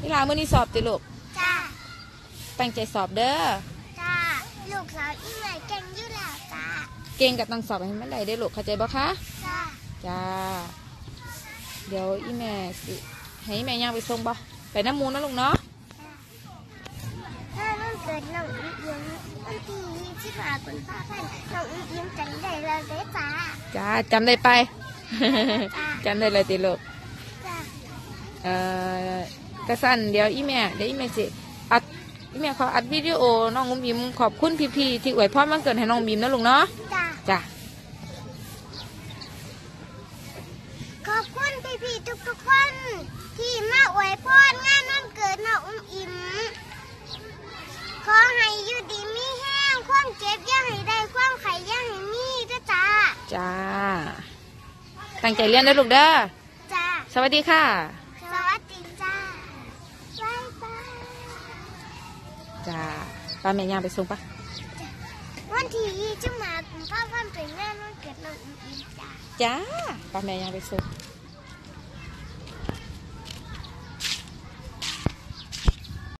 อีหลามื้อนี้สอบติลูกจ้าตั้งใจสอบเด้อจ้าลูกสาวอีแม่เก่งอยู่แล้วจ้าเก่งกับต้องสอบให้มันได้เด้อลูกเข้าใจบ่คะจ้าจ้าเดี๋ยวอีแม่สิให้แม่ย่างไปส่งบ่ไปน้ำมูลนะลูกเนาะถ้าวันเกิดน้องอุ้มยิ้มวันที่25 กุมภาพันธ์น้องอุ้มยิ้มจำได้เลยเด้อจ้าจ้าจำได้ไปจำได้เลยติลูกจ้กระสั้นเดี๋ยวอีแม่สิอัดอีแม่ขออัดวิดีโอน้องอุ้มยิ้มขอบคุณพี่ๆที่อวยพรวันเกิดให้น้องยิ้มนะลูกเนาะจ้าขอบคุณพี่ๆทุกคนที่มาอวยพรงานวันเกิดน้องอุ้มอิ่มขอให้อยู่ดีมีแห้งความเจ็บอย่าให้ได้ความไข่อย่าให้มีด้วยจ้าจ้าตั้งใจเรียนนะลูกเด้อจ้าสวัสดีค่ะสวัสดีจ้าบ๊ายบายจ้าป้าแม่ย่างไปส่งปะวันที่25 กุมภาพันธ์เป็นงานวันเกิดน้องอุ้มอิ่มจ้าจ้าป้าแม่ย่างไปส่ง